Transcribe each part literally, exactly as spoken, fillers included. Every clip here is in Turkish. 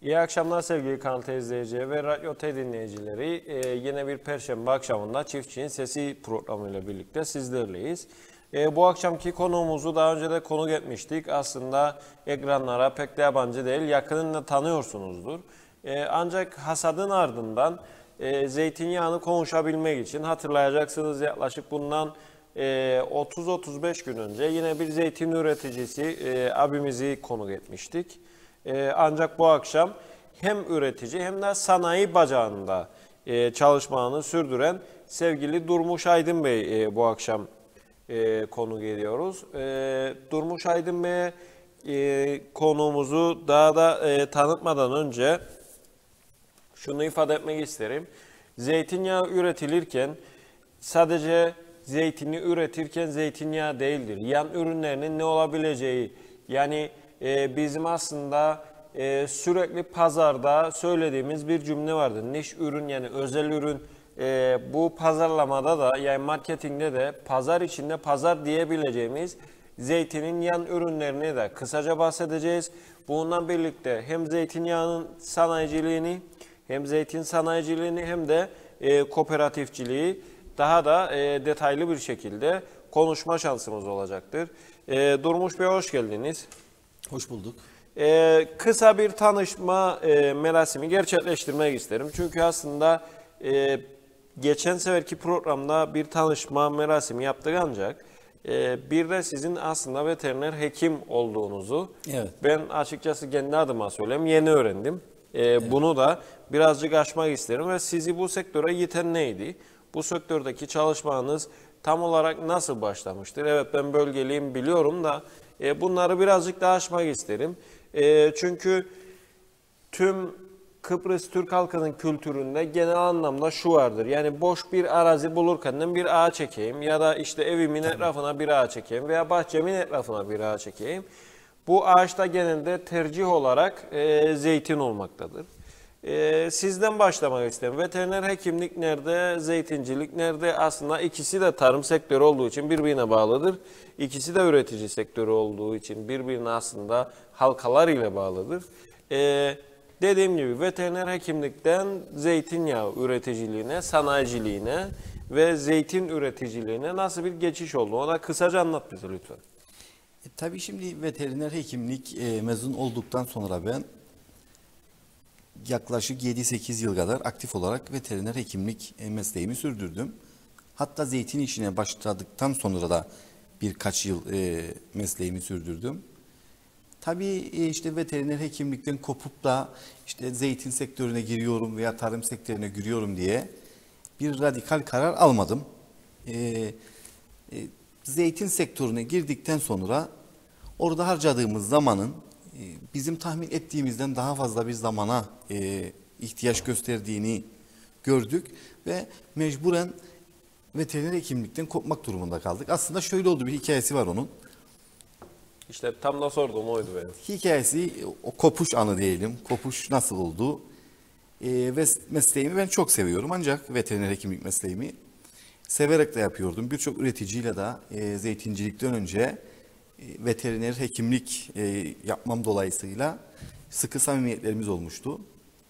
İyi akşamlar sevgili Kanal T izleyicileri ve Radyo T dinleyicileri. Ee, yine bir Perşembe akşamında Çiftçinin Sesi programıyla birlikte sizlerleyiz. Ee, bu akşamki konuğumuzu daha önce de konuk etmiştik. Aslında ekranlara pek de yabancı değil, yakınını tanıyorsunuzdur. Ee, ancak hasadın ardından e, zeytinyağını konuşabilmek için hatırlayacaksınız yaklaşık bundan e, otuz otuz beş gün önce yine bir zeytin üreticisi e, abimizi konuk etmiştik. Ee, ancak bu akşam hem üretici hem de sanayi bacağında e, çalışmalarını sürdüren sevgili Durmuş Aydın Bey e, bu akşam e, konuk ediyoruz. E, Durmuş Aydın Bey'e e, konuğumuzu daha da e, tanıtmadan önce şunu ifade etmek isterim. Zeytinyağı üretilirken sadece zeytini üretirken zeytinyağı değildir. Yan ürünlerinin ne olabileceği, yani e, bizim aslında e, sürekli pazarda söylediğimiz bir cümle vardır. Niş ürün, yani özel ürün. E, bu pazarlamada da, yani marketingde de pazar içinde pazar diyebileceğimiz zeytinin yan ürünlerini de kısaca bahsedeceğiz. Bununla birlikte hem zeytinyağının sanayiciliğini, hem zeytin sanayiciliğini hem de e, kooperatifçiliği daha da e, detaylı bir şekilde konuşma şansımız olacaktır. E, Durmuş Bey, hoş geldiniz. Hoş bulduk. E, kısa bir tanışma e, merasimi gerçekleştirmek isterim. Çünkü aslında e, geçen seferki programda bir tanışma merasimi yaptık, ancak e, bir de sizin aslında veteriner hekim olduğunuzu Evet. ben açıkçası kendi adıma söyleyeyim yeni öğrendim. E, evet. Bunu da birazcık açmak isterim ve sizi bu sektöre iten neydi? Bu sektördeki çalışmanız tam olarak nasıl başlamıştır? Evet, ben bölgeliyim biliyorum da e, bunları birazcık daha açmak isterim. E, çünkü tüm Kıbrıs Türk halkının kültüründe genel anlamda şu vardır. Yani boş bir arazi bulurken bir ağaç çekeyim ya da işte evimin etrafına bir ağaç çekeyim veya bahçemin etrafına bir ağaç çekeyim. Bu ağaçta genelde tercih olarak e, zeytin olmaktadır. Ee, sizden başlamak istedim. Veteriner hekimlik nerede, zeytincilik nerede? Aslında ikisi de tarım sektörü olduğu için birbirine bağlıdır. İkisi de üretici sektörü olduğu için birbirine aslında halkalar ile bağlıdır. Ee, dediğim gibi veteriner hekimlikten zeytinyağı üreticiliğine, sanayiciliğine ve zeytin üreticiliğine nasıl bir geçiş oldu? Ona kısaca anlat bize lütfen. E, tabii şimdi veteriner hekimlik e, mezun olduktan sonra ben yaklaşık yedi sekiz yıl kadar aktif olarak veteriner hekimlik mesleğimi sürdürdüm. Hatta zeytin işine başladıktan sonra da birkaç yıl e, mesleğimi sürdürdüm. Tabii e, işte veteriner hekimlikten kopup da işte zeytin sektörüne giriyorum veya tarım sektörüne giriyorum diye bir radikal karar almadım. E, e, zeytin sektörüne girdikten sonra orada harcadığımız zamanın bizim tahmin ettiğimizden daha fazla bir zamana e, ihtiyaç gösterdiğini gördük ve mecburen veteriner hekimlikten kopmak durumunda kaldık. Aslında şöyle oldu, bir hikayesi var onun. İşte tam da sorduğum oydu benim. Hikayesi, o kopuş anı diyelim. Kopuş nasıl oldu? E, ve mesleğimi ben çok seviyorum, ancak veteriner hekimlik mesleğimi severek de yapıyordum. Birçok üreticiyle de e, zeytincilikten önce veteriner hekimlik e, yapmam dolayısıyla sıkı samimiyetlerimiz olmuştu.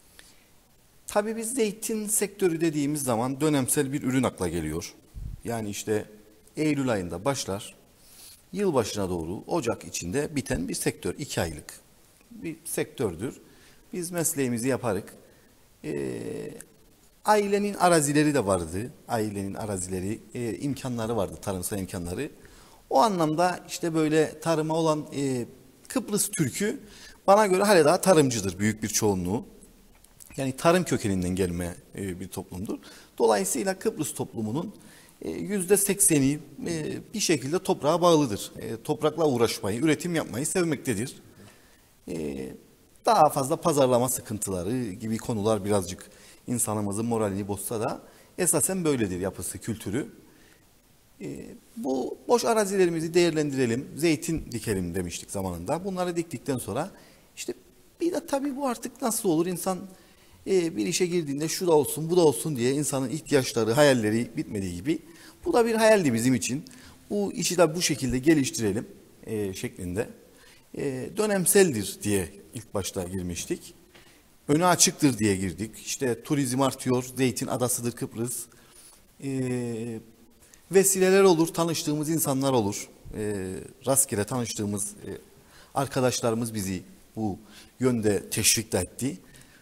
Tabii biz zeytin sektörü dediğimiz zaman dönemsel bir ürün akla geliyor. Yani işte Eylül ayında başlar, yılbaşına doğru Ocak içinde biten bir sektör, iki aylık bir sektördür. Biz mesleğimizi yaparık. E, ailenin arazileri de vardı, ailenin arazileri, e, imkanları vardı, tarımsal imkanları. O anlamda işte böyle tarıma olan e, Kıbrıs Türk'ü bana göre hala daha tarımcıdır büyük bir çoğunluğu. Yani tarım kökeninden gelme e, bir toplumdur. Dolayısıyla Kıbrıs toplumunun e, yüzde sekseni e, bir şekilde toprağa bağlıdır. E, toprakla uğraşmayı, üretim yapmayı sevmektedir. E, daha fazla pazarlama sıkıntıları gibi konular birazcık insanımızın moralini bozsa da esasen böyledir yapısı, kültürü. E, bu boş arazilerimizi değerlendirelim, zeytin dikelim demiştik zamanında. Bunları diktikten sonra işte bir de tabii bu artık nasıl olur, insan e, bir işe girdiğinde şu da olsun bu da olsun diye insanın ihtiyaçları, hayalleri bitmediği gibi bu da bir hayaldi bizim için. Bu işi de bu şekilde geliştirelim e, şeklinde e, dönemseldir diye ilk başta girmiştik. önü açıktır diye girdik. İşte turizm artıyor, zeytin adasıdır Kıbrıs. E, vesileler olur, tanıştığımız insanlar olur. E, rastgele tanıştığımız e, arkadaşlarımız bizi bu yönde teşvik de etti.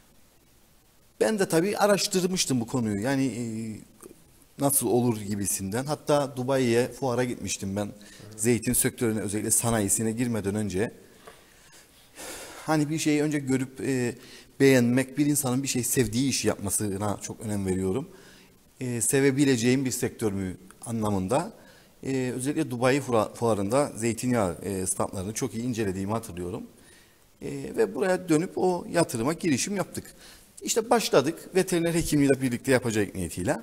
Ben de tabii araştırmıştım bu konuyu. Yani e, nasıl olur gibisinden. Hatta Dubai'ye fuara gitmiştim ben. Zeytin sektörüne, özellikle sanayisine girmeden önce. Hani bir şeyi önce görüp e, beğenmek, bir insanın bir şey sevdiği işi yapmasına çok önem veriyorum. E, sevebileceğim bir sektör mü anlamında. E, özellikle Dubai fuarında zeytinyağı e, standlarını çok iyi incelediğimi hatırlıyorum. E, ve buraya dönüp o yatırıma girişim yaptık. İşte başladık veteriner hekimliğiyle birlikte yapacak niyetiyle.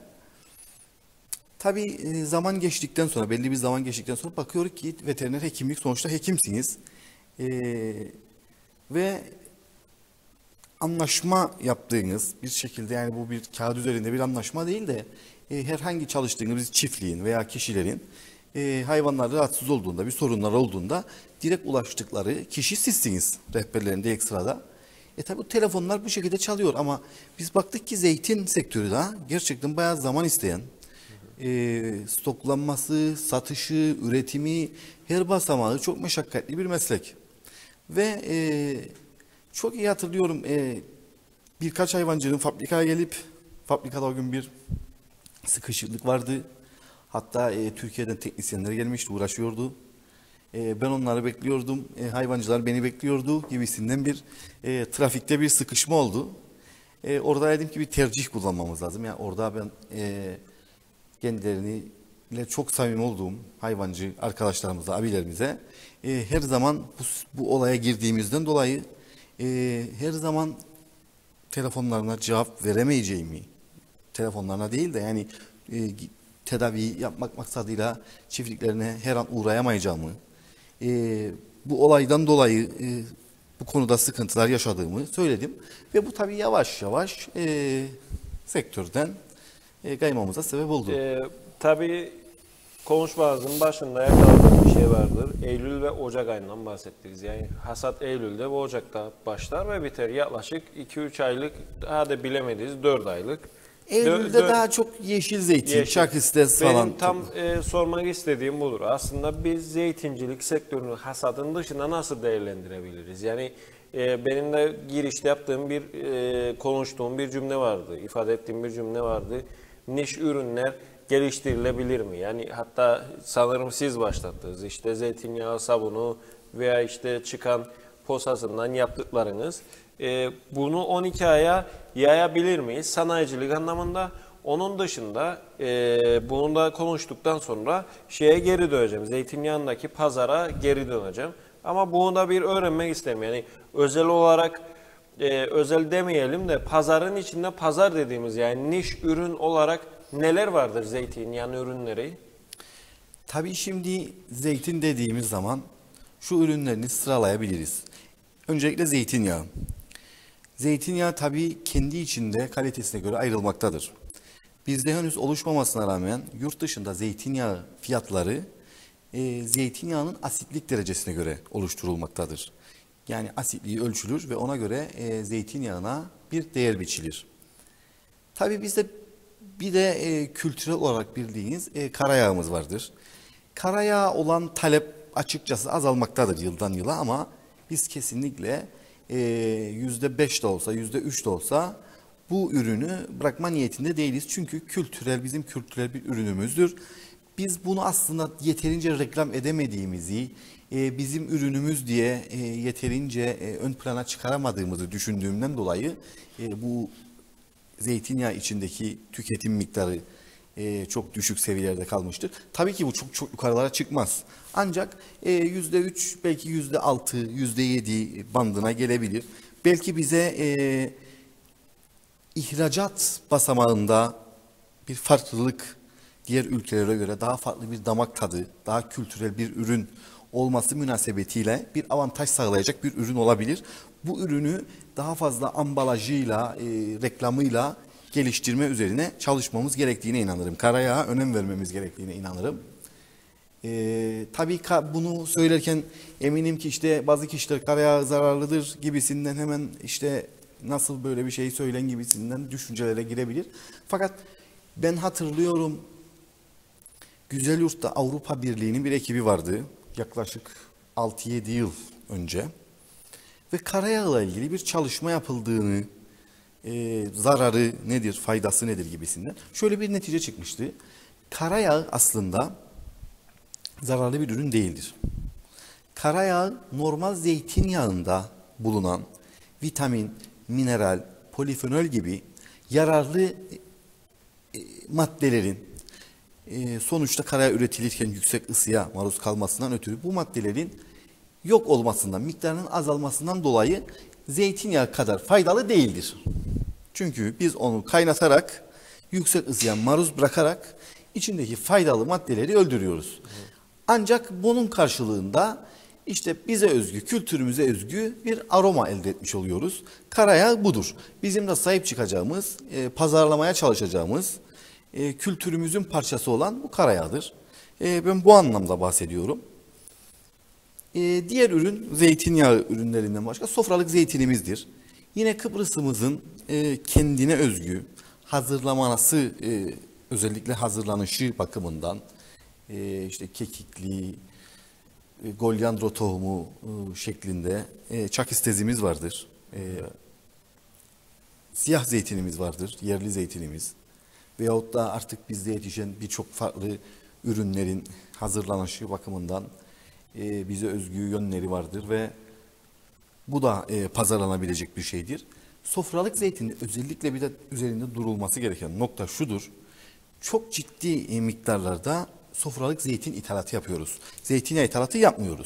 Tabii e, zaman geçtikten sonra, belli bir zaman geçtikten sonra bakıyoruz ki veteriner hekimlik sonuçta hekimsiniz. E, ve anlaşma yaptığınız bir şekilde, yani bu bir kağıt üzerinde bir anlaşma değil de e, herhangi çalıştığınız çiftliğin veya kişilerin e, hayvanlar rahatsız olduğunda, bir sorunlar olduğunda direkt ulaştıkları kişi sizsiniz rehberlerinde ekstrada. E tabi bu telefonlar bu şekilde çalıyor ama biz baktık ki zeytin sektörü de gerçekten bayağı zaman isteyen, e, stoklanması, satışı, üretimi, her basamağı çok meşakkatli bir meslek. Ve e, çok iyi hatırlıyorum, e, birkaç hayvancının fabrikaya gelip, fabrikada o gün bir sıkışıklık vardı. Hatta e, Türkiye'den teknisyenler gelmişti, uğraşıyordu. E, ben onları bekliyordum, e, hayvancılar beni bekliyordu gibisinden bir e, trafikte bir sıkışma oldu. E, orada dedim ki bir tercih kullanmamız lazım. Yani orada ben e, kendilerini ile çok samimi olduğum hayvancı arkadaşlarımıza, abilerimize e, her zaman bu, bu olaya girdiğimizden dolayı e, her zaman telefonlarına cevap veremeyeceğimi, telefonlarına değil de yani e, tedavi yapmak maksadıyla çiftliklerine her an uğrayamayacağımı, e, bu olaydan dolayı e, bu konuda sıkıntılar yaşadığımı söyledim. Ve bu tabii yavaş yavaş e, sektörden e, kaymamıza sebep oldu. E, tabii konuşmamızın başında yakaladığım bir şey vardır. Eylül ve Ocak ayından bahsettiniz. Yani hasat Eylül'de ve Ocak'ta başlar ve biter. Yaklaşık iki üç aylık, daha da bilemediğiniz dört aylık. Eylül'de dö- daha çok yeşil zeytin, yeşil. çakistes falan. Benim tam e, sormak istediğim budur. Aslında biz zeytincilik sektörünü hasadın dışında nasıl değerlendirebiliriz? Yani e, benim de girişte yaptığım bir, e, konuştuğum bir cümle vardı. İfade ettiğim bir cümle vardı. Niş ürünler geliştirilebilir mi? Yani hatta sanırım siz başlattınız. İşte zeytinyağı, sabunu veya işte çıkan posasından yaptıklarınız. E, bunu on iki aya yayabilir miyiz? Sanayicilik anlamında. Onun dışında e, bunu da konuştuktan sonra şeye geri döneceğim. Zeytinyağındaki pazara geri döneceğim. Ama bunu da bir öğrenmek isterim. Yani özel olarak e, özel demeyelim de pazarın içinde pazar dediğimiz, yani niş ürün olarak neler vardır zeytinyağı ürünleri? Tabii şimdi zeytin dediğimiz zaman şu ürünlerini sıralayabiliriz. Öncelikle zeytinyağı. Zeytinyağı tabii kendi içinde kalitesine göre ayrılmaktadır. Bizde henüz oluşmamasına rağmen yurt dışında zeytinyağı fiyatları e, zeytinyağının asitlik derecesine göre oluşturulmaktadır. Yani asitliği ölçülür ve ona göre e, zeytinyağına bir değer biçilir. Tabii bizde bir de e, kültürel olarak bildiğiniz e, karayağımız vardır. Karayağı olan talep açıkçası azalmaktadır yıldan yıla ama biz kesinlikle yüzde beş de olsa, yüzde üç de olsa bu ürünü bırakma niyetinde değiliz. Çünkü kültürel, bizim kültürel bir ürünümüzdür. Biz bunu aslında yeterince reklam edemediğimizi, bizim ürünümüz diye yeterince ön plana çıkaramadığımızı düşündüğümden dolayı bu zeytinyağı içindeki tüketim miktarı çok düşük seviyelerde kalmıştır. Tabii ki bu çok çok yukarılara çıkmaz. Ancak yüzde üç, belki yüzde altı, yüzde yedi bandına gelebilir. Belki bize e, ihracat basamağında bir farklılık, diğer ülkelere göre daha farklı bir damak tadı, daha kültürel bir ürün olması münasebetiyle bir avantaj sağlayacak bir ürün olabilir. Bu ürünü daha fazla ambalajıyla, e, reklamıyla geliştirme üzerine çalışmamız gerektiğine inanırım. Karayağa önem vermemiz gerektiğine inanırım. Ee, tabii bunu söylerken eminim ki işte bazı kişiler karayağı zararlıdır gibisinden hemen işte nasıl böyle bir şey söylen gibisinden düşüncelere girebilir. Fakat ben hatırlıyorum, Güzelyurt'ta Avrupa Birliği'nin bir ekibi vardı yaklaşık altı yedi yıl önce ve karayağla ilgili bir çalışma yapıldığını, e, zararı nedir, faydası nedir gibisinden şöyle bir netice çıkmıştı. Karayağı aslında zararlı bir ürün değildir. Karayağı normal zeytinyağında bulunan vitamin, mineral, polifenol gibi yararlı e, maddelerin e, sonuçta karayağı üretilirken yüksek ısıya maruz kalmasından ötürü bu maddelerin yok olmasından, miktarının azalmasından dolayı zeytinyağı kadar faydalı değildir. Çünkü biz onu kaynatarak, yüksek ısıya maruz bırakarak içindeki faydalı maddeleri öldürüyoruz. Ancak bunun karşılığında işte bize özgü, kültürümüze özgü bir aroma elde etmiş oluyoruz. Karayağ budur. Bizim de sahip çıkacağımız, e, pazarlamaya çalışacağımız e, kültürümüzün parçası olan bu karayağdır. E, ben bu anlamda bahsediyorum. E, diğer ürün zeytinyağı ürünlerinden başka sofralık zeytinimizdir. Yine Kıbrıs'ımızın e, kendine özgü hazırlaması, e, özellikle hazırlanışı bakımından e, işte kekikli, e, golyandro tohumu e, şeklinde e, çakistezimiz vardır. E, siyah zeytinimiz vardır, yerli zeytinimiz. Veyahut da artık bizde yetişen birçok farklı ürünlerin hazırlanışı bakımından e, bize özgü yönleri vardır ve bu da e, pazarlanabilecek bir şeydir. Sofralık zeytinin özellikle bir de üzerinde durulması gereken nokta şudur. Çok ciddi e, miktarlarda sofralık zeytin ithalatı yapıyoruz. Zeytinyağı ithalatı yapmıyoruz.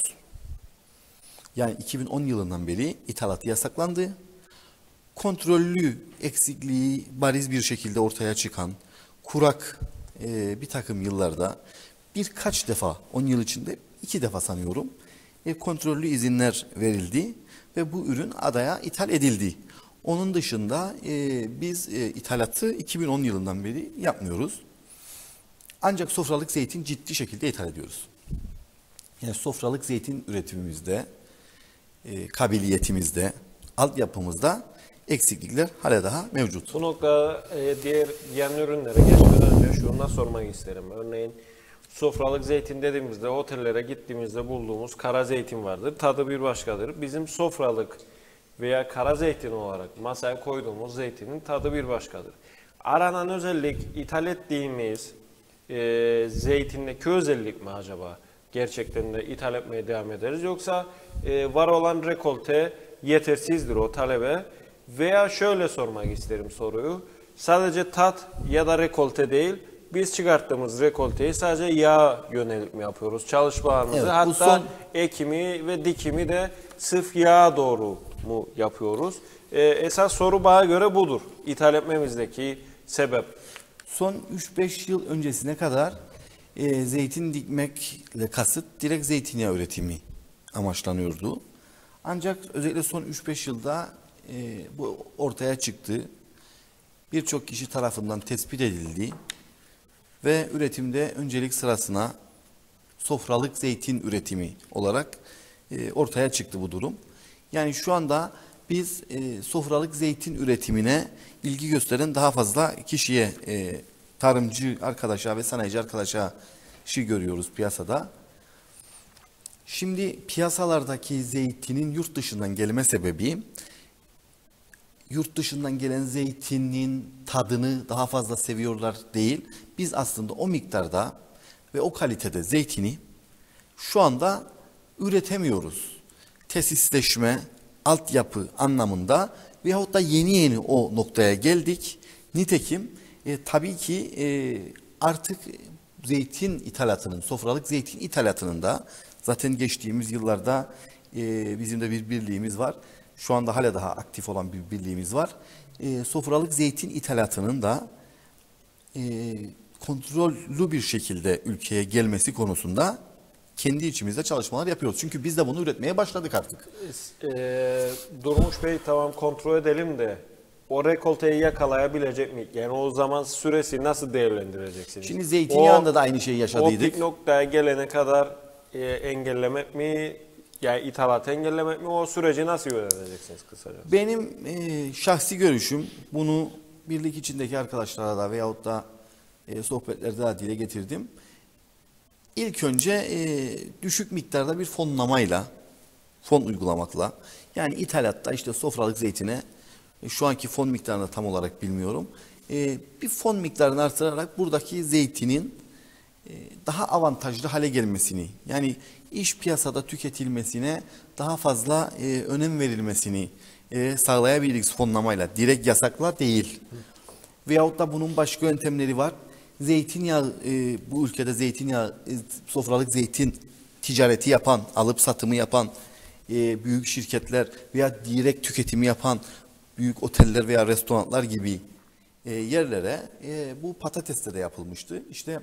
Yani iki bin on yılından beri ithalatı yasaklandı. Kontrollü eksikliği bariz bir şekilde ortaya çıkan kurak e, bir takım yıllarda birkaç defa, on yıl içinde iki defa sanıyorum e, kontrollü izinler verildi ve bu ürün adaya ithal edildi. Onun dışında e, biz e, ithalatı iki bin on yılından beri yapmıyoruz. Ancak sofralık zeytin ciddi şekilde ithal ediyoruz. Yani sofralık zeytin üretimimizde, e, kabiliyetimizde, altyapımızda eksiklikler hala daha mevcut. Bu noktada e, diğer yan ürünlere geçmeden önce şunu da sormak isterim. Örneğin sofralık zeytin dediğimizde otellere gittiğimizde bulduğumuz kara zeytin vardır. Tadı bir başkadır. Bizim sofralık veya kara zeytin olarak masaya koyduğumuz zeytinin tadı bir başkadır. Aranan özellik ithal ettiğimiz e, zeytindeki özellik mi acaba? Gerçekten de ithal etmeye devam ederiz. Yoksa e, var olan rekolte yetersizdir o talebe. Veya şöyle sormak isterim soruyu. Sadece tat ya da rekolte değil, biz çıkarttığımız rekolteyi sadece yağ yönelik mi yapıyoruz çalışmalarımızı? Evet, hatta son... ekimi ve dikimi de sırf yağa doğru mu yapıyoruz? Ee, esas soru bana göre budur. İthal etmemizdeki sebep. Son üç beş yıl öncesine kadar e, zeytin dikmekle kasıt direkt zeytinyağı üretimi amaçlanıyordu. Ancak özellikle son üç beş yılda e, bu ortaya çıktı. Birçok kişi tarafından tespit edildi ve üretimde öncelik sırasına sofralık zeytin üretimi olarak e, ortaya çıktı bu durum. Yani şu anda biz e, sofralık zeytin üretimine ilgi gösteren daha fazla kişiye, e, tarımcı arkadaşa ve sanayici arkadaşa şey görüyoruz piyasada. Şimdi piyasalardaki zeytinin yurt dışından gelme sebebi, yurt dışından gelen zeytinin tadını daha fazla seviyorlar değil. Biz aslında o miktarda ve o kalitede zeytini şu anda üretemiyoruz. Tesisleşme, altyapı anlamında veyahut da yeni yeni o noktaya geldik. Nitekim e, tabii ki e, artık zeytin ithalatının, sofralık zeytin ithalatının da zaten geçtiğimiz yıllarda e, bizim de bir birliğimiz var. Şu anda hala daha aktif olan bir birliğimiz var. E, sofralık zeytin ithalatının da e, kontrollü bir şekilde ülkeye gelmesi konusunda kendi içimizde çalışmalar yapıyoruz. Çünkü biz de bunu üretmeye başladık artık. E, Durmuş Bey, tamam kontrol edelim de o rekolteyi yakalayabilecek mi? Yani o zaman süresi nasıl değerlendireceksiniz? Şimdi zeytinyağında o, da aynı şeyi yaşadıydık. O pik noktaya gelene kadar e, engellemek mi? Yani ithalatı engellemek mi? O süreci nasıl yöneteceksiniz kısaca? Benim e, şahsi görüşüm, bunu birlik içindeki arkadaşlara da veyahut da e, sohbetlerde de dile getirdim. İlk önce e, düşük miktarda bir fonlamayla, fon uygulamakla, yani ithalatta işte sofralık zeytine, e, şu anki fon miktarını tam olarak bilmiyorum, e, bir fon miktarını artırarak buradaki zeytinin e, daha avantajlı hale gelmesini, yani iş piyasada tüketilmesine daha fazla e, önem verilmesini e, sağlayabiliriz fonlamayla, direkt yasakla değil. Veyahut da bunun başka yöntemleri var. Zeytinyağı, e, bu ülkede zeytinyağı, e, sofralık zeytin ticareti yapan, alıp satımı yapan e, büyük şirketler veya direkt tüketimi yapan büyük oteller veya restoranlar gibi e, yerlere e, bu patatesle de yapılmıştı. İşte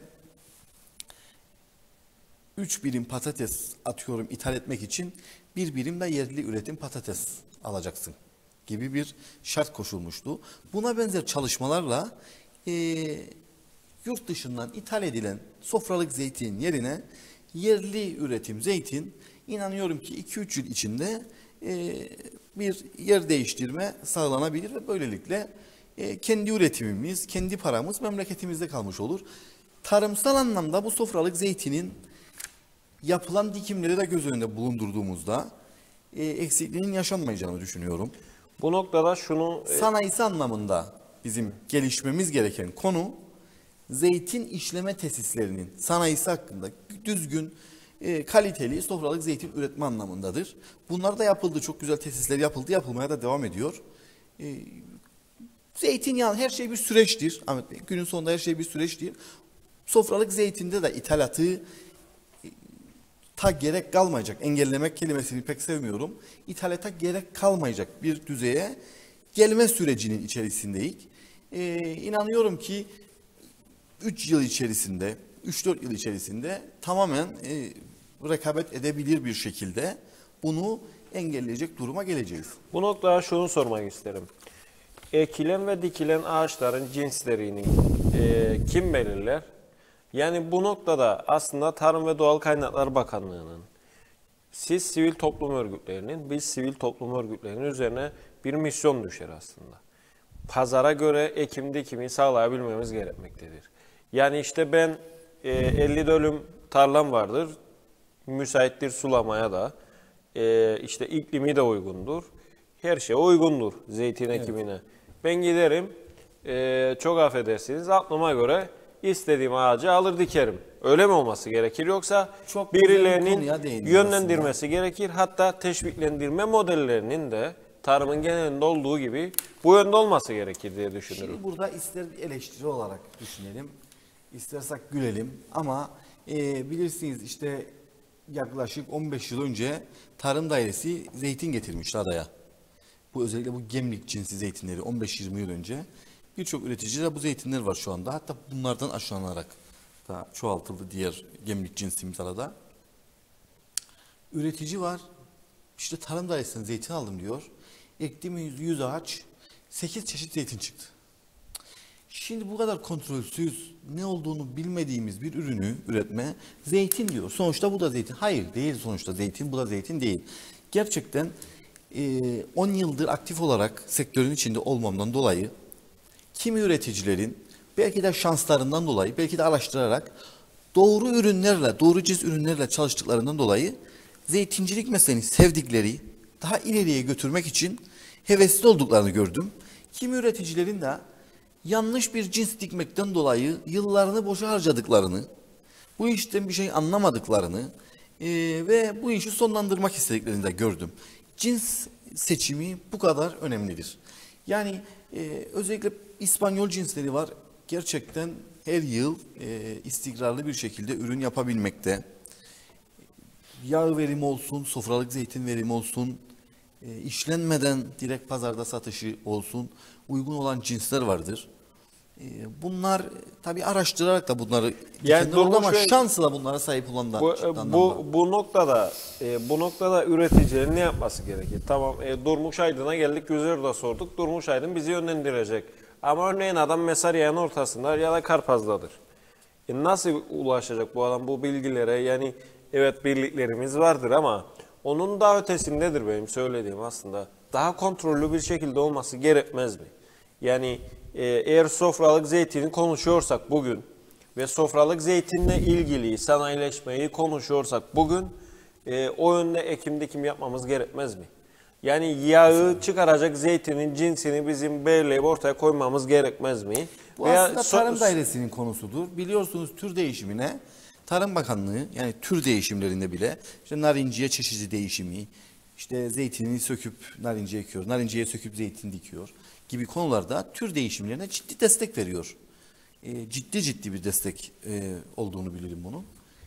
üç birim patates atıyorum ithal etmek için bir birim de yerli üretim patates alacaksın gibi bir şart koşulmuştu. Buna benzer çalışmalarla e, yurt dışından ithal edilen sofralık zeytin yerine yerli üretim zeytin, inanıyorum ki iki üç yıl içinde e, bir yer değiştirme sağlanabilir ve böylelikle e, kendi üretimimiz, kendi paramız memleketimizde kalmış olur. Tarımsal anlamda bu sofralık zeytinin yapılan dikimleri de göz önünde bulundurduğumuzda e, eksikliğinin yaşanmayacağını düşünüyorum. Bu noktada şunu... Sanayisi anlamında bizim gelişmemiz gereken konu, zeytin işleme tesislerinin sanayisi hakkında düzgün, e, kaliteli sofralık zeytin üretme anlamındadır. Bunlar da yapıldı, çok güzel tesisler yapıldı, yapılmaya da devam ediyor. E, zeytinyağı, her şey bir süreçtir. Ahmet Bey, günün sonunda her şey bir süreçtir. Sofralık zeytinde de ithalatı ta gerek kalmayacak, engellemek kelimesini pek sevmiyorum. İthalata gerek kalmayacak bir düzeye gelme sürecinin içerisindeyiz. Ee, inanıyorum ki üç yıl içerisinde, üç dört yıl içerisinde tamamen e, rekabet edebilir bir şekilde bunu engelleyecek duruma geleceğiz. Bu noktada şunu sormak isterim. Ekilen ve dikilen ağaçların cinslerini e, kim belirler? Yani bu noktada aslında Tarım ve Doğal Kaynaklar Bakanlığı'nın, siz sivil toplum örgütlerinin, biz sivil toplum örgütlerinin üzerine bir misyon düşer aslında. Pazara göre ekim dikimi sağlayabilmemiz gerekmektedir. Yani işte ben e, elli dönüm tarlam vardır, müsaittir sulamaya da, e, işte iklimi de uygundur, her şey uygundur zeytin evet. ekimine. Ben giderim, e, çok affedersiniz, aklıma göre istediğim ağacı alır dikerim. Öyle mi olması gerekir? Yoksa çok birilerinin yönlendirmesi aslında gerekir. Hatta teşviklendirme modellerinin de tarımın genelinde olduğu gibi bu yönde olması gerekir diye düşünüyorum. Şimdi burada ister eleştiri olarak düşünelim, istersek gülelim ama e, bilirsiniz işte yaklaşık on beş yıl önce Tarım Dairesi zeytin getirmişti adaya. Bu özellikle bu gemlik cinsi zeytinleri on beş yirmi yıl önce. Birçok üreticide bu zeytinler var şu anda. Hatta bunlardan aşılanarak da çoğaltıldı diğer gemlik cinsimiz arada. Üretici var. İşte Tarım Dairesi'nden zeytin aldım diyor. Ektiğimiz yüz ağaç sekiz çeşit zeytin çıktı. Şimdi bu kadar kontrolsüz, ne olduğunu bilmediğimiz bir ürünü üretme, zeytin diyor. Sonuçta bu da zeytin. Hayır değil, sonuçta zeytin, bu da zeytin değil. Gerçekten on yıldır aktif olarak sektörün içinde olmamdan dolayı kimi üreticilerin belki de şanslarından dolayı, belki de araştırarak doğru ürünlerle, doğru cins ürünlerle çalıştıklarından dolayı zeytincilik mesleğini sevdikleri, daha ileriye götürmek için hevesli olduklarını gördüm. Kimi üreticilerin de yanlış bir cins dikmekten dolayı yıllarını boşa harcadıklarını, bu işten bir şey anlamadıklarını e, ve bu işi sonlandırmak istediklerini de gördüm. Cins seçimi bu kadar önemlidir. Yani e, özellikle İspanyol cinsleri var. Gerçekten her yıl e, istikrarlı bir şekilde ürün yapabilmekte. Yağ verimi olsun, sofralık zeytin verimi olsun, e, işlenmeden direkt pazarda satışı olsun, uygun olan cinsler vardır. E, bunlar tabii araştırarak da bunları yani oldu ama ve, şansla bunlara sahip olan da bu, bu, bu noktada e, bu noktada üreticilerin ne yapması gerekir? Tamam, e, Durmuş Aydın'a geldik, yüzleri de sorduk. Durmuş Aydın bizi yönlendirecek. Ama örneğin adam Mesariye'nin ortasında ya da Karpaz'dadır. E, nasıl ulaşacak bu adam bu bilgilere? Yani evet birliklerimiz vardır ama Onun daha ötesindedir benim söylediğim aslında. Daha kontrollü bir şekilde olması gerekmez mi? Yani e, eğer sofralık zeytini konuşuyorsak bugün ve sofralık zeytinle ilgili sanayileşmeyi konuşuyorsak bugün e, o yönde ekim dikim yapmamız gerekmez mi? Yani yağı çıkaracak zeytinin cinsini bizim belirleyip ortaya koymamız gerekmez mi? Bu Veya aslında so- Tarım Dairesi'nin konusudur. Biliyorsunuz tür değişimine Tarım Bakanlığı, yani tür değişimlerinde bile işte narinciye çeşidi değişimi, işte zeytini söküp narinciye ekiyor, narinciye söküp zeytin dikiyor gibi konularda tür değişimlerine ciddi destek veriyor. E, ciddi ciddi bir destek e, olduğunu bilirim bunun.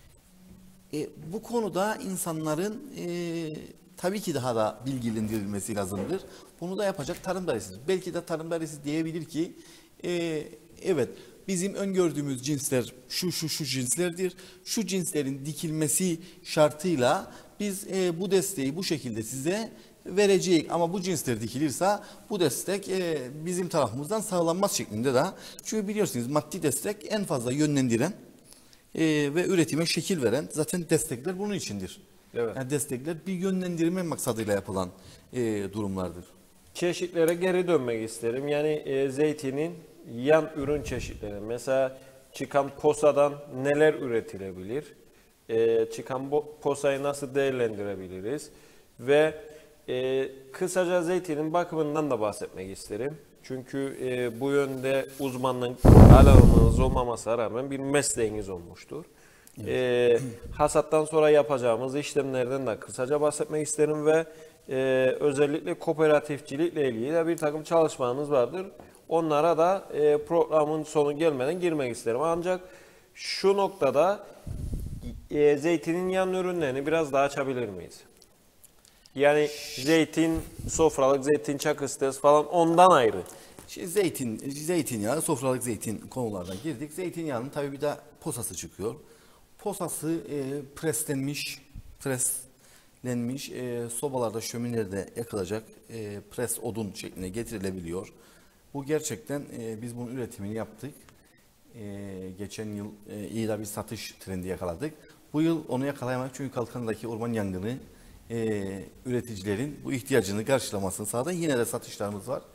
E, bu konuda insanların e, tabii ki daha da bilgilendirilmesi lazımdır. Bunu da yapacak Tarım Dairesi. Belki de Tarım Dairesi diyebilir ki e, evet bizim öngördüğümüz cinsler şu şu şu cinslerdir. Şu cinslerin dikilmesi şartıyla biz e, bu desteği bu şekilde size verecek. Ama bu cinsler dikilirse bu destek e, bizim tarafımızdan sağlanmaz şeklinde de. Çünkü biliyorsunuz maddi destek en fazla yönlendiren e, ve üretime şekil veren zaten destekler bunun içindir. Evet. Yani destekler bir yönlendirme maksadıyla yapılan e, durumlardır. Çeşitlere geri dönmek isterim. Yani e, zeytinin yan ürün çeşitleri. Mesela çıkan posadan neler üretilebilir? E, çıkan bo- posayı nasıl değerlendirebiliriz? Ve e, kısaca zeytinin bakımından da bahsetmek isterim. Çünkü e, bu yönde uzmanlık alanınız olmamasına rağmen bir mesleğiniz olmuştur. E, hasattan sonra yapacağımız işlemlerden de kısaca bahsetmek isterim ve e, özellikle kooperatifçilikle ilgili de bir takım çalışmalarınız vardır. Onlara da e, programın sonu gelmeden girmek isterim. Ancak şu noktada e, zeytinin yan ürünlerini biraz daha açabilir miyiz? Yani zeytin, sofralık zeytin, çakıstes falan ondan ayrı. Şimdi zeytin, zeytinyağı, sofralık zeytin konulardan girdik. Zeytinyağının tabii bir de posası çıkıyor. Posası e, preslenmiş, preslenmiş e, sobalarda, şöminelerde yakılacak e, pres odun şekline getirilebiliyor. Bu gerçekten e, biz bunun üretimini yaptık. E, geçen yıl e, iyi de bir satış trendi yakaladık. Bu yıl onu yakalayamadık çünkü Kalkan'daki orman yangını e, üreticilerin bu ihtiyacını karşılamasını sağladı. Yine de satışlarımız var.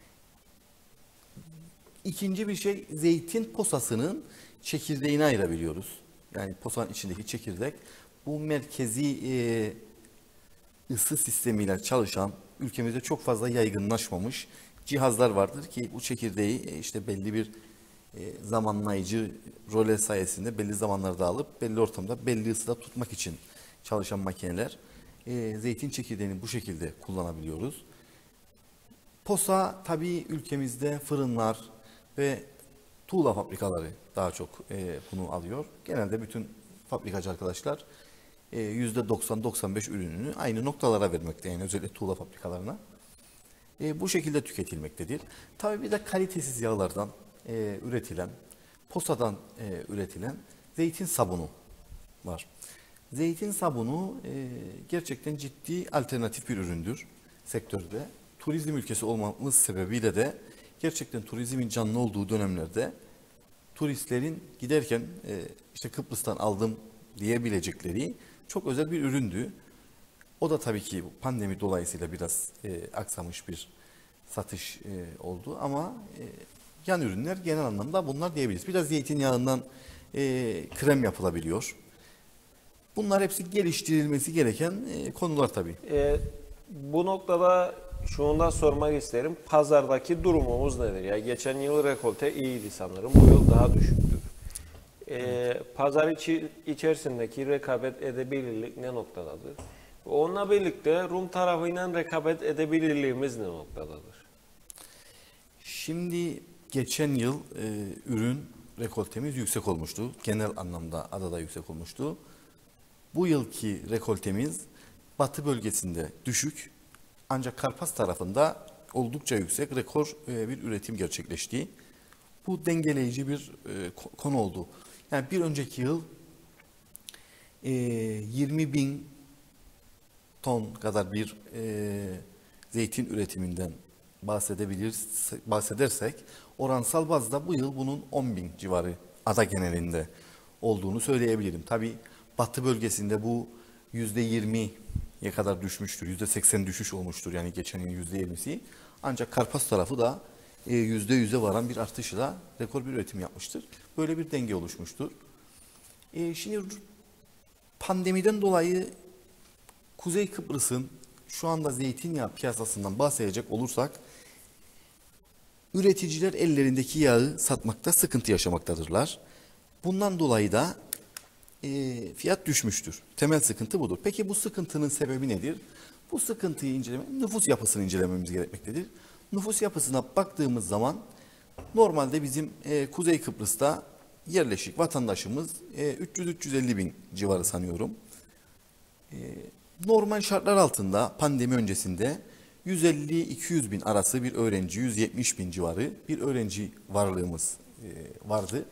İkinci bir şey, zeytin posasının çekirdeğini ayırabiliyoruz. Yani posanın içindeki çekirdek bu merkezi e, ısı sistemiyle çalışan, ülkemizde çok fazla yaygınlaşmamış cihazlar vardır ki bu çekirdeği e, işte belli bir e, zamanlayıcı role sayesinde belli zamanlarda alıp belli ortamda belli ısıda tutmak için çalışan makineler. E, zeytin çekirdeğini bu şekilde kullanabiliyoruz. Posa tabii ülkemizde fırınlar ve tuğla fabrikaları daha çok e, bunu alıyor. Genelde bütün fabrikacı arkadaşlar e, yüzde doksan doksan beş ürününü aynı noktalara vermekte, yani özellikle tuğla fabrikalarına. E, bu şekilde tüketilmektedir. Tabii bir de kalitesiz yağlardan e, üretilen, posadan e, üretilen zeytin sabunu var. Zeytin sabunu e, gerçekten ciddi alternatif bir üründür sektörde. Turizm ülkesi olmamız sebebiyle de gerçekten turizmin canlı olduğu dönemlerde turistlerin giderken e, işte Kıbrıs'tan aldım diyebilecekleri çok özel bir üründü. O da tabii ki pandemi dolayısıyla biraz e, aksamış bir satış e, oldu ama e, yan ürünler genel anlamda bunlar diyebiliriz. Biraz zeytinyağından e, krem yapılabiliyor. Bunlar hepsi geliştirilmesi gereken e, konular tabii. E, bu noktada şunu da sormak isterim. Pazardaki durumumuz nedir? Ya geçen yıl rekolte iyiydi sanırım. Bu yıl daha düşüktür. E, pazar içi, içerisindeki rekabet edebilirlik ne noktadadır? Onunla birlikte Rum tarafıyla rekabet edebilirliğimiz ne noktadadır? Şimdi geçen yıl e, ürün rekoltemiz yüksek olmuştu. Genel anlamda adada yüksek olmuştu. Bu yılki rekoltemiz batı bölgesinde düşük ancak Karpas tarafında oldukça yüksek rekor e, bir üretim gerçekleşti. Bu dengeleyici bir e, konu oldu. Yani bir önceki yıl e, yirmi bin ton kadar bir e, zeytin üretiminden bahsedebiliriz, bahsedersek oransal bazda bu yıl bunun on bin civarı ada genelinde olduğunu söyleyebilirim. Tabii batı bölgesinde bu yüzde yirmi kadar düşmüştür. yüzde seksen düşüş olmuştur yani geçen yıl yüzde yirmisi. Ancak Karpaz tarafı da e, yüzde yüze varan bir artışla rekor bir üretim yapmıştır. Böyle bir denge oluşmuştur. E, şimdi pandemiden dolayı Kuzey Kıbrıs'ın şu anda zeytinyağı piyasasından bahsedecek olursak, üreticiler ellerindeki yağı satmakta sıkıntı yaşamaktadırlar. Bundan dolayı da e, fiyat düşmüştür. Temel sıkıntı budur. Peki bu sıkıntının sebebi nedir? Bu sıkıntıyı inceleme, nüfus yapısını incelememiz gerekmektedir. Nüfus yapısına baktığımız zaman normalde bizim e, Kuzey Kıbrıs'ta yerleşik vatandaşımız e, üç yüz üç yüz elli bin civarı sanıyorum. E, normal şartlar altında pandemi öncesinde yüz elli iki yüz bin arası bir öğrenci, yüz yetmiş bin civarı bir öğrenci varlığımız e, vardı.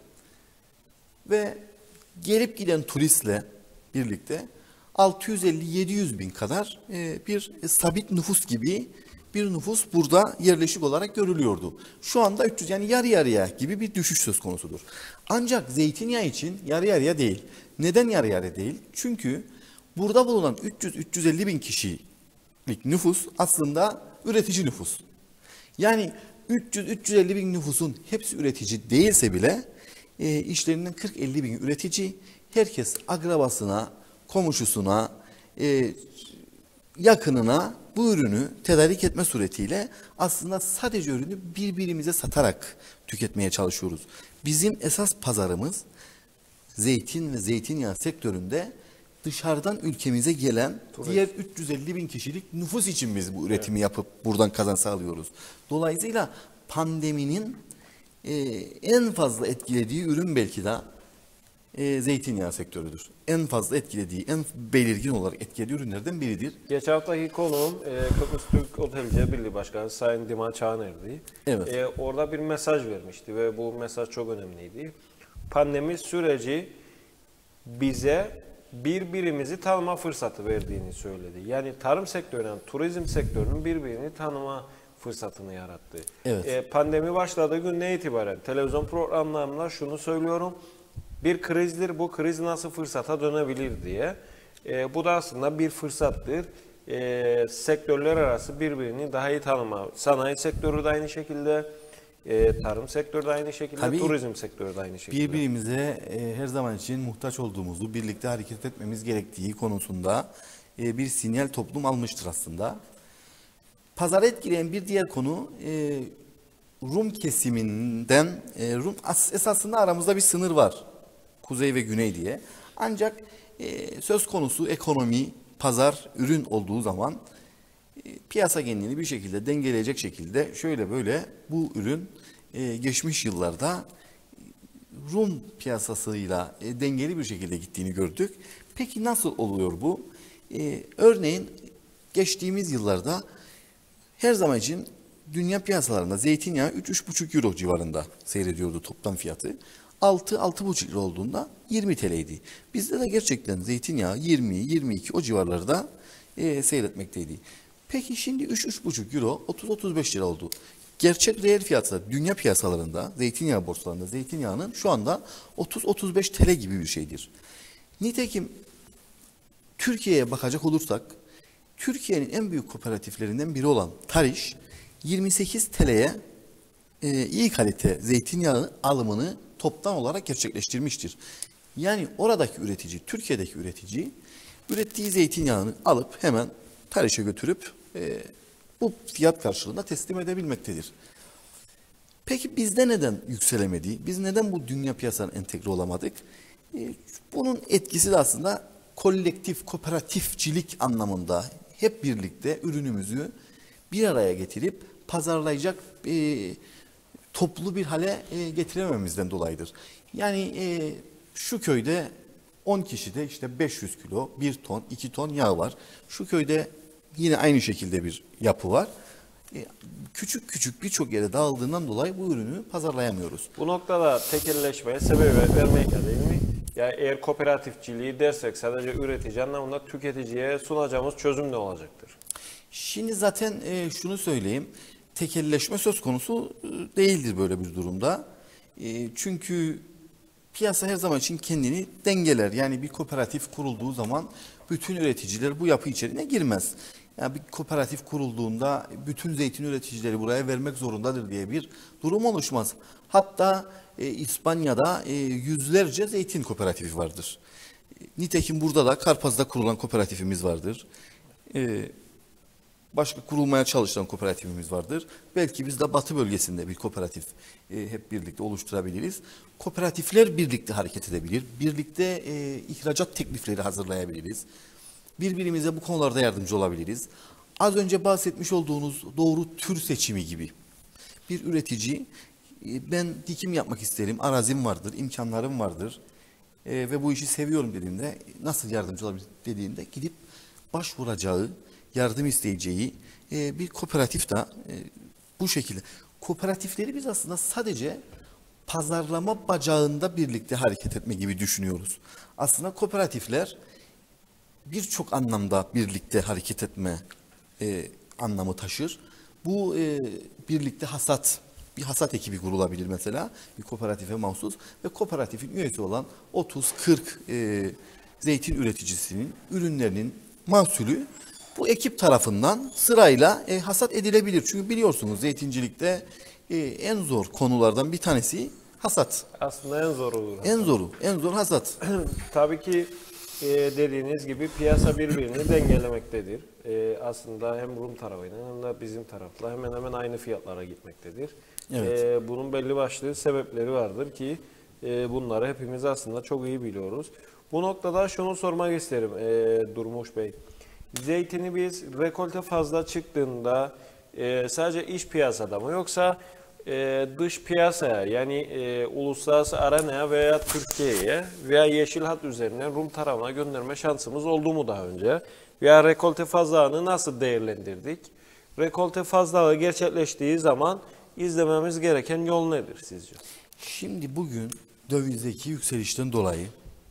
Ve gelip giden turistle birlikte altı yüz elli yedi yüz bin kadar e, bir sabit nüfus gibi bir nüfus burada yerleşik olarak görülüyordu. Şu anda üç yüz, yani yarı yarıya gibi bir düşüş söz konusudur. Ancak zeytinyağı için yarı yarıya değil. Neden yarı yarıya değil? Çünkü burada bulunan üç yüz üç yüz elli bin kişilik nüfus aslında üretici nüfus. Yani üç yüz üç yüz elli bin nüfusun hepsi üretici değilse bile e, işlerinden kırk elli bin üretici, herkes akrabasına, komşusuna, e, yakınına bu ürünü tedarik etme suretiyle aslında sadece ürünü birbirimize satarak tüketmeye çalışıyoruz. Bizim esas pazarımız zeytin ve zeytinyağı sektöründe dışarıdan ülkemize gelen Turist. diğer üç yüz elli bin kişilik nüfus için biz bu üretimi evet. yapıp buradan kazanç sağlıyoruz. Dolayısıyla pandeminin e, en fazla etkilediği ürün belki de e, zeytinyağı sektörüdür. En fazla etkilediği, en belirgin olarak etkilediği ürünlerden biridir. Geçen haftaki konuğum e, Kıbrıs Türk Otelciler Birliği Başkanı Sayın Dima Çağaner'di. Evet. E, orada bir mesaj vermişti ve bu mesaj çok önemliydi. Pandemi süreci bize birbirimizi tanıma fırsatı verdiğini söyledi. Yani tarım sektörünün, turizm sektörünün birbirini tanıma fırsatını yarattı. Evet. E, pandemi başladığı günden itibaren televizyon programlarımda şunu söylüyorum. Bir krizdir, bu kriz nasıl fırsata dönebilir diye. E, bu da aslında bir fırsattır. E, sektörler arası birbirini daha iyi tanıma. Sanayi sektörü de aynı şekilde, e, tarım sektörü de aynı şekilde, Tabii, turizm sektörü de aynı şekilde. Birbirimize e, her zaman için muhtaç olduğumuzu, birlikte hareket etmemiz gerektiği konusunda e, bir sinyal toplum almıştır aslında. Pazarı etkileyen bir diğer konu e, Rum kesiminden, e, Rum esasında aramızda bir sınır var. Kuzey ve güney diye. Ancak e, söz konusu ekonomi, pazar, ürün olduğu zaman e, piyasa genelini bir şekilde dengeleyecek şekilde şöyle böyle bu ürün e, geçmiş yıllarda Rum piyasasıyla e, dengeli bir şekilde gittiğini gördük. Peki nasıl oluyor bu? E, örneğin geçtiğimiz yıllarda her zaman için dünya piyasalarında zeytinyağı üç üç buçuk euro civarında seyrediyordu toplam fiyatı. altı altı buçuk lira olduğunda yirmi T L'ydi. Bizde de gerçekten zeytinyağı yirmi yirmi iki o civarlarda e, seyretmekteydi. Peki şimdi üç üç buçuk euro otuz otuz beş lira oldu. Gerçek reel fiyatı dünya piyasalarında, zeytinyağı borsalarında zeytinyağının şu anda otuz otuz beş T L gibi bir şeydir. Nitekim Türkiye'ye bakacak olursak, Türkiye'nin en büyük kooperatiflerinden biri olan Tariş, yirmi sekiz T L'ye e, iyi kalite zeytinyağı alımını toptan olarak gerçekleştirmiştir. Yani oradaki üretici, Türkiye'deki üretici, ürettiği zeytinyağını alıp hemen Tariş'e götürüp e, bu fiyat karşılığında teslim edebilmektedir. Peki bizde neden yükselemedi? Biz neden bu dünya piyasasına entegre olamadık? E, bunun etkisi de aslında kolektif, kooperatifçilik anlamında hep birlikte ürünümüzü bir araya getirip pazarlayacak e, toplu bir hale e, getiremememizden dolayıdır. Yani e, şu köyde on kişide işte beş yüz kilo, bir ton, iki ton yağ var. Şu köyde yine aynı şekilde bir yapı var. E, küçük küçük birçok yere dağıldığından dolayı bu ürünü pazarlayamıyoruz. Bu noktada tekelleşmeye sebep vermek değil mi? Yani eğer kooperatifçiliği dersek sadece üretici anlamında tüketiciye sunacağımız çözüm ne olacaktır? Şimdi zaten e, şunu söyleyeyim. Tekelleşme söz konusu değildir böyle bir durumda. E, çünkü piyasa her zaman için kendini dengeler. Yani bir kooperatif kurulduğu zaman bütün üreticiler bu yapı içerisine girmez. Yani bir kooperatif kurulduğunda bütün zeytin üreticileri buraya vermek zorundadır diye bir durum oluşmaz. Hatta e, İspanya'da e, yüzlerce zeytin kooperatifi vardır. Nitekim burada da Karpaz'da kurulan kooperatifimiz vardır. E, başka kurulmaya çalışan kooperatifimiz vardır. Belki biz de Batı bölgesinde bir kooperatif e, hep birlikte oluşturabiliriz. Kooperatifler birlikte hareket edebilir. Birlikte e, ihracat teklifleri hazırlayabiliriz. Birbirimize bu konularda yardımcı olabiliriz. Az önce bahsetmiş olduğunuz doğru tür seçimi gibi. Bir üretici, e, ben dikim yapmak isterim, arazim vardır, imkanlarım vardır e, ve bu işi seviyorum dediğinde, nasıl yardımcı olabilir dediğinde gidip başvuracağı, yardım isteyeceği e, bir kooperatif de e, bu şekilde. Kooperatifleri biz aslında sadece pazarlama bacağında birlikte hareket etme gibi düşünüyoruz. Aslında kooperatifler birçok anlamda birlikte hareket etme e, anlamı taşır. Bu e, birlikte hasat, bir hasat ekibi kurulabilir mesela, bir kooperatife mahsus ve kooperatifin üyesi olan otuz kırk e, zeytin üreticisinin ürünlerinin mahsulü bu ekip tarafından sırayla e, hasat edilebilir. Çünkü biliyorsunuz zeytincilikte e, en zor konulardan bir tanesi hasat. Aslında en zor olur. En zoru, en zor hasat. Tabii ki e, dediğiniz gibi piyasa birbirini dengelemektedir. E, aslında hem Rum tarafıyla hem de bizim tarafla hemen hemen aynı fiyatlara gitmektedir. Evet. E, bunun belli başlı sebepleri vardır ki e, bunları hepimiz aslında çok iyi biliyoruz. Bu noktada şunu sormak isterim e, Durmuş Bey. Zeytini biz rekolte fazla çıktığında e, sadece iç piyasada mı yoksa e, dış piyasaya yani e, uluslararası arenaya veya Türkiye'ye veya yeşil hat üzerinden Rum tarafına gönderme şansımız oldu mu daha önce? Veya rekolte fazlalığını nasıl değerlendirdik? Rekolte fazlalığı gerçekleştiği zaman izlememiz gereken yol nedir sizce? Şimdi bugün dövizdeki yükselişten dolayı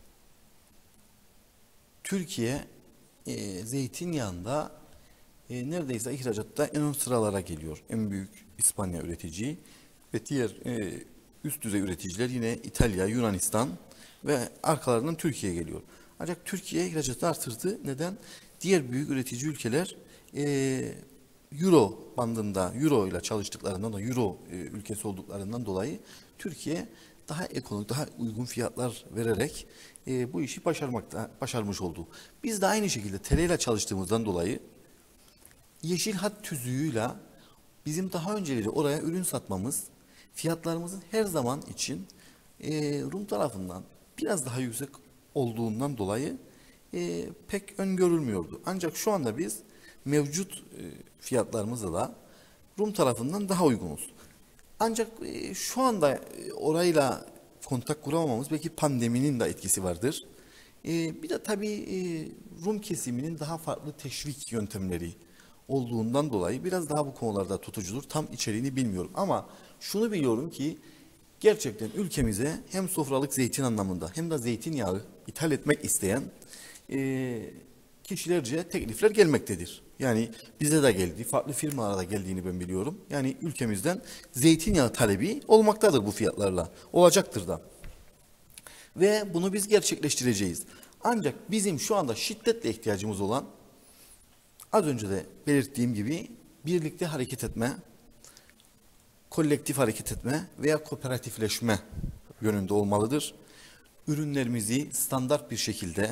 Türkiye e, zeytinyağında e, neredeyse ihracatta en ön sıralara geliyor. En büyük İspanya üreticiyi ve diğer e, üst düzey üreticiler yine İtalya, Yunanistan ve arkalarından Türkiye geliyor. Ancak Türkiye ihracatı artırdı. Neden? Diğer büyük üretici ülkeler e, Euro bandında, Euro ile çalıştıklarından da Euro e, ülkesi olduklarından dolayı Türkiye daha ekonomik, daha uygun fiyatlar vererek e, bu işi başarmakta, başarmış oldu. Biz de aynı şekilde T L ile çalıştığımızdan dolayı yeşil hat tüzüğüyle bizim daha önceleri oraya ürün satmamız, fiyatlarımızın her zaman için e, Rum tarafından biraz daha yüksek olduğundan dolayı e, pek öngörülmüyordu. Ancak şu anda biz mevcut e, fiyatlarımızla da Rum tarafından daha uygunuz. Ancak e, şu anda e, orayla kontak kuramamamız belki pandeminin de etkisi vardır. E, bir de tabii e, Rum kesiminin daha farklı teşvik yöntemleri olduğundan dolayı biraz daha bu konularda tutucudur. Tam içeriğini bilmiyorum ama şunu biliyorum ki gerçekten ülkemize hem sofralık zeytin anlamında hem de zeytinyağı ithal etmek isteyen e, kişilerce teklifler gelmektedir. Yani bize de geldi, farklı firmalara da geldiğini ben biliyorum. Yani ülkemizden zeytinyağı talebi olmaktadır bu fiyatlarla. Olacaktır da. Ve bunu biz gerçekleştireceğiz. Ancak bizim şu anda şiddetle ihtiyacımız olan, az önce de belirttiğim gibi birlikte hareket etme, kolektif hareket etme veya kooperatifleşme yönünde olmalıdır. Ürünlerimizi standart bir şekilde,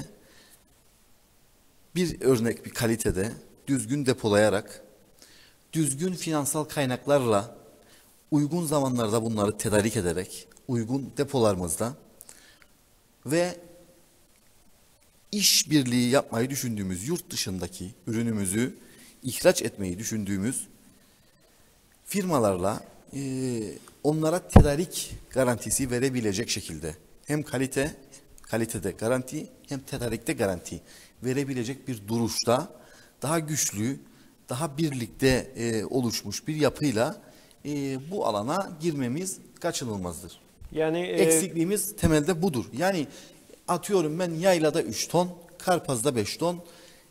bir örnek bir kalitede, düzgün depolayarak, düzgün finansal kaynaklarla, uygun zamanlarda bunları tedarik ederek, uygun depolarımızda ve işbirliği yapmayı düşündüğümüz yurt dışındaki ürünümüzü ihraç etmeyi düşündüğümüz firmalarla e, onlara tedarik garantisi verebilecek şekilde hem kalite, kalitede garanti hem tedarikte garanti verebilecek bir duruşta daha güçlü, daha birlikte e, oluşmuş bir yapıyla e, bu alana girmemiz kaçınılmazdır. Yani e, eksikliğimiz temelde budur. Yani atıyorum ben yaylada üç ton, Karpaz'da beş ton,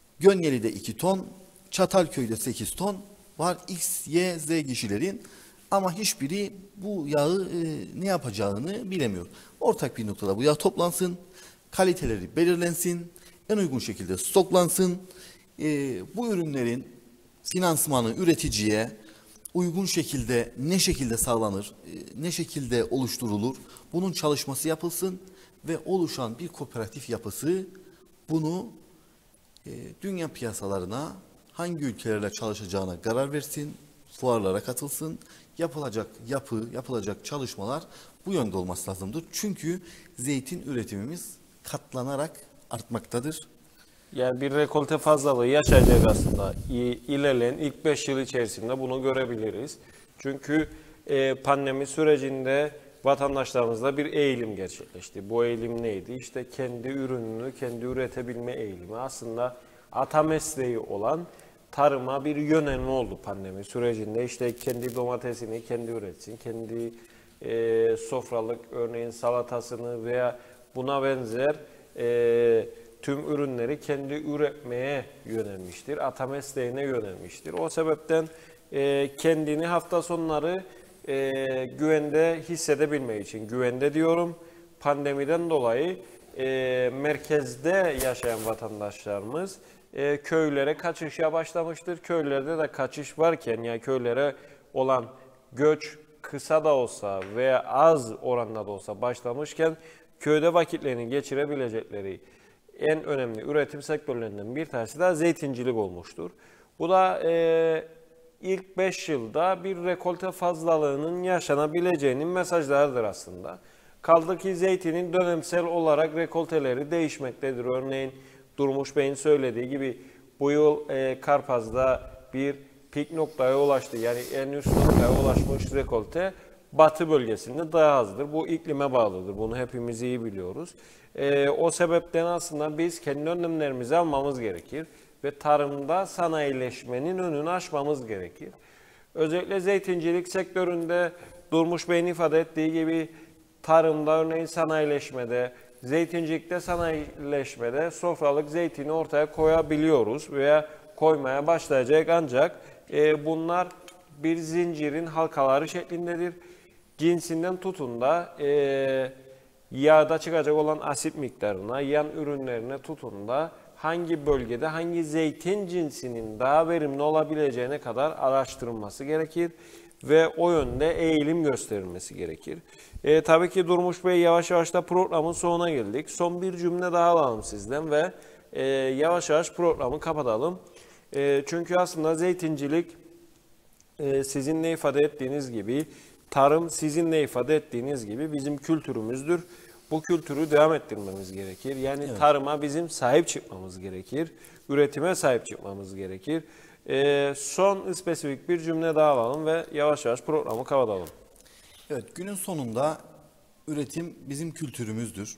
Gönyeli'de iki ton, Çatalköy'de sekiz ton var. X, Y, Z kişilerin Ama hiçbiri bu yağı e, ne yapacağını bilemiyor. Ortak bir noktada bu yağ toplansın, kaliteleri belirlensin, en uygun şekilde stoklansın. E, bu ürünlerin finansmanı üreticiye uygun şekilde ne şekilde sağlanır, e, ne şekilde oluşturulur, bunun çalışması yapılsın ve oluşan bir kooperatif yapısı bunu e, dünya piyasalarına hangi ülkelerle çalışacağına karar versin, fuarlara katılsın, yapılacak yapı, yapılacak çalışmalar bu yönde olması lazımdır. Çünkü zeytin üretimimiz katlanarak artmaktadır. Yani bir rekolte fazlalığı yaşayacak aslında. İ- İlerleyen ilk beş yıl içerisinde bunu görebiliriz. Çünkü e, pandemi sürecinde vatandaşlarımızda bir eğilim gerçekleşti. Bu eğilim neydi? İşte kendi ürününü kendi üretebilme eğilimi. Aslında ata mesleği olan tarıma bir yönelme oldu pandemi sürecinde. İşte kendi domatesini kendi üretsin, kendi e, sofralık örneğin salatasını veya buna benzer e, tüm ürünleri kendi üretmeye yönelmiştir. Ata mesleğine yönelmiştir. O sebepten e, kendini hafta sonları e, güvende hissedebilmek için, güvende diyorum, pandemiden dolayı e, merkezde yaşayan vatandaşlarımız e, köylere kaçışa başlamıştır. Köylerde de kaçış varken, yani köylere olan göç kısa da olsa veya az oranda da olsa başlamışken köyde vakitlerini geçirebilecekleri en önemli üretim sektörlerinden bir tanesi de zeytincilik olmuştur. Bu da e, ilk beş yılda bir rekolte fazlalığının yaşanabileceğinin mesajlarıdır aslında. Kaldı ki zeytinin dönemsel olarak rekolteleri değişmektedir. Örneğin Durmuş Bey'in söylediği gibi bu yıl e, Karpaz'da bir pik noktaya ulaştı. Yani en üst noktaya ulaşmış rekolte batı bölgesinde daha azdır. Bu iklime bağlıdır. Bunu hepimiz iyi biliyoruz. E, o sebepten aslında biz kendi önlemlerimizi almamız gerekir. Ve tarımda sanayileşmenin önünü aşmamız gerekir. Özellikle zeytincilik sektöründe Durmuş Bey'in ifade ettiği gibi tarımda örneğin sanayileşmede, zeytincilikte sanayileşmede sofralık zeytini ortaya koyabiliyoruz veya koymaya başlayacak, ancak e, bunlar bir zincirin halkaları şeklindedir. Cinsinden tutun da e, yağda çıkacak olan asit miktarına, yan ürünlerine tutun da hangi bölgede hangi zeytin cinsinin daha verimli olabileceğine kadar araştırılması gerekir ve o yönde eğilim gösterilmesi gerekir. E, tabii ki Durmuş Bey, yavaş yavaş da programın sonuna geldik. Son bir cümle daha alalım sizden ve e, yavaş yavaş programı kapatalım. E, çünkü aslında zeytincilik e, sizin ne ifade ettiğiniz gibi, tarım sizin ne ifade ettiğiniz gibi bizim kültürümüzdür. Bu kültürü devam ettirmemiz gerekir. Yani evet, tarıma bizim sahip çıkmamız gerekir. Üretime sahip çıkmamız gerekir. Ee, son spesifik bir cümle daha alalım ve yavaş yavaş programı kapatalım. Evet, günün sonunda üretim bizim kültürümüzdür.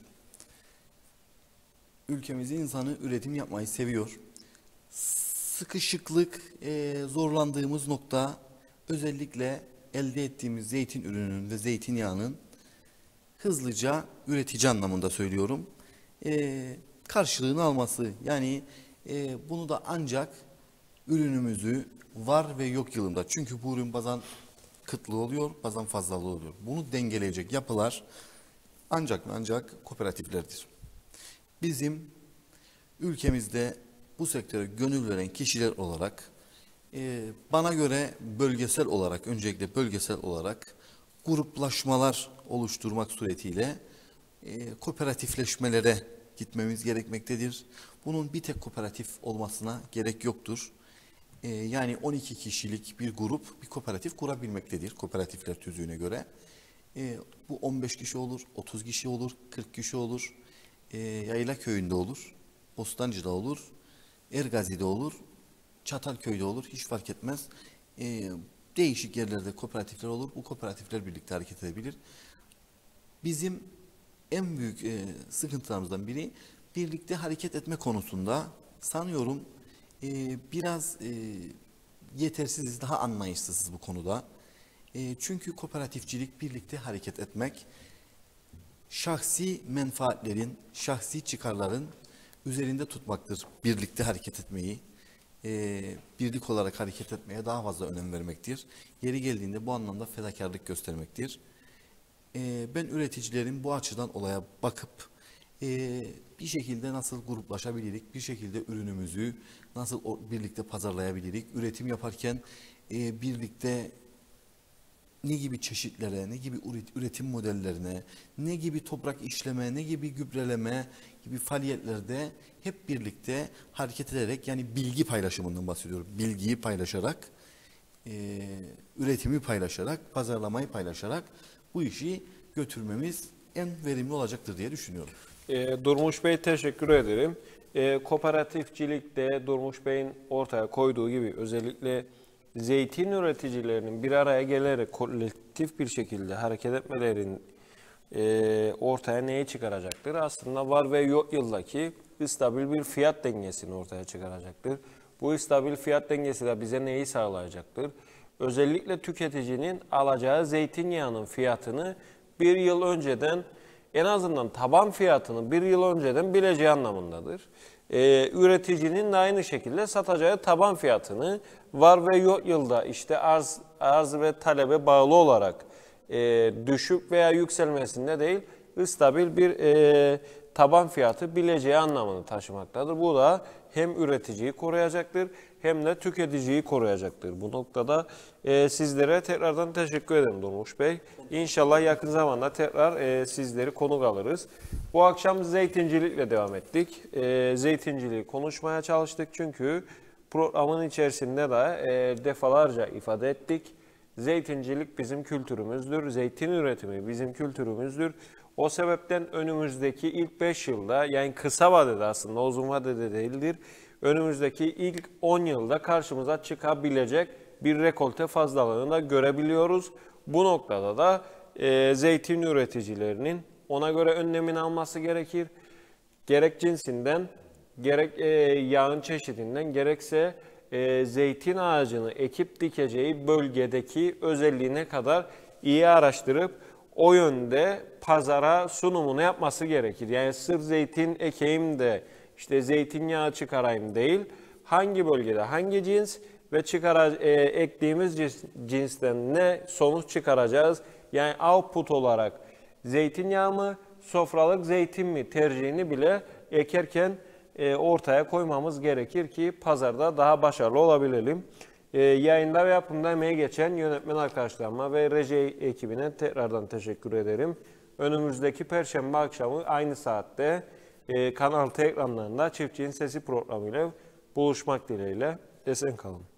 Ülkemizin insanı üretim yapmayı seviyor. Sıkışıklık, e, zorlandığımız nokta özellikle elde ettiğimiz zeytin ürününün ve zeytinyağının hızlıca üretici anlamında söylüyorum, e, karşılığını alması. Yani e, bunu da ancak ürünümüzü var ve yok yılında. Çünkü bu ürün bazen kıtlığı oluyor, bazen fazlalığı oluyor. Bunu dengeleyecek yapılar ancak ve ancak kooperatiflerdir. Bizim ülkemizde bu sektöre gönül veren kişiler olarak e, bana göre bölgesel olarak, öncelikle bölgesel olarak gruplaşmalar oluşturmak suretiyle e, kooperatifleşmelere gitmemiz gerekmektedir. Bunun bir tek kooperatif olmasına gerek yoktur. E, yani on iki kişilik bir grup bir kooperatif kurabilmektedir kooperatifler tüzüğüne göre. E, bu on beş kişi olur, otuz kişi olur, kırk kişi olur, e, Yayla Köyü'nde olur, Bostancı'da olur, Ergazi'de olur, Çatalköy'de olur, hiç fark etmez. E, Değişik yerlerde kooperatifler olur. Bu kooperatifler birlikte hareket edebilir. Bizim en büyük e, sıkıntılarımızdan biri birlikte hareket etme konusunda sanıyorum e, biraz e, yetersiziz, daha anlayışsızız bu konuda. E, çünkü kooperatifçilik, birlikte hareket etmek, şahsi menfaatlerin, şahsi çıkarların üzerinde tutmaktır birlikte hareket etmeyi. e, birlik olarak hareket etmeye daha fazla önem vermektir. Yeri geldiğinde bu anlamda fedakarlık göstermektir. E, ben üreticilerin bu açıdan olaya bakıp e, bir şekilde nasıl gruplaşabilirik, bir şekilde ürünümüzü nasıl o, birlikte pazarlayabilirik, üretim yaparken e, birlikte ne gibi çeşitlere, ne gibi üretim modellerine, ne gibi toprak işleme, ne gibi gübreleme gibi faaliyetlerde hep birlikte hareket ederek, yani bilgi paylaşımından bahsediyorum. Bilgiyi paylaşarak, e, üretimi paylaşarak, pazarlamayı paylaşarak bu işi götürmemiz en verimli olacaktır diye düşünüyorum. E, Durmuş Bey teşekkür ederim. E, kooperatifçilikte Durmuş Bey'in ortaya koyduğu gibi özellikle zeytin üreticilerinin bir araya gelerek kolektif bir şekilde hareket etmelerin e, ortaya neyi çıkaracaktır? Aslında var ve yok yıldaki stabil bir fiyat dengesini ortaya çıkaracaktır. Bu stabil fiyat dengesi de bize neyi sağlayacaktır? Özellikle tüketicinin alacağı zeytinyağının fiyatını bir yıl önceden, en azından taban fiyatını bir yıl önceden bileceği anlamındadır. Ee, üreticinin de aynı şekilde satacağı taban fiyatını var ve yok yılda işte arz, arz ve talebe bağlı olarak e, düşük veya yükselmesinde değil, stabil bir e, taban fiyatı bileceği anlamını taşımaktadır. Bu da hem üreticiyi koruyacaktır hem de tüketiciyi koruyacaktır. Bu noktada e, sizlere tekrardan teşekkür ederim Durmuş Bey. İnşallah yakın zamanda tekrar e, sizleri konuk alırız. Bu akşam zeytincilikle devam ettik. E, zeytinciliği konuşmaya çalıştık çünkü programın içerisinde de e, defalarca ifade ettik. Zeytincilik bizim kültürümüzdür. Zeytin üretimi bizim kültürümüzdür. O sebepten önümüzdeki ilk beş yılda, yani kısa vadede, aslında uzun vadede değildir, önümüzdeki ilk on yılda karşımıza çıkabilecek bir rekolte fazlalığını da görebiliyoruz. Bu noktada da e, zeytin üreticilerinin ona göre önlemini alması gerekir. Gerek cinsinden, gerek e, yağın çeşidinden, gerekse e, zeytin ağacını ekip dikeceği bölgedeki özelliğine kadar iyi araştırıp o yönde pazara sunumunu yapması gerekir. Yani sırf zeytin ekeyim de işte zeytinyağı çıkarayım değil, hangi bölgede hangi cins ve çıkara, e, ektiğimiz cins, cinsten ne sonuç çıkaracağız? Yani output olarak zeytinyağı mı, sofralık zeytin mi tercihini bile ekerken e, ortaya koymamız gerekir ki pazarda daha başarılı olabilelim. E, yayında ve yapımda emeği geçen yönetmen arkadaşlarıma ve reji ekibine tekrardan teşekkür ederim. Önümüzdeki Perşembe akşamı aynı saatte e, Kanal T ekranlarında Çiftçinin Sesi programıyla buluşmak dileğiyle. Esen kalın.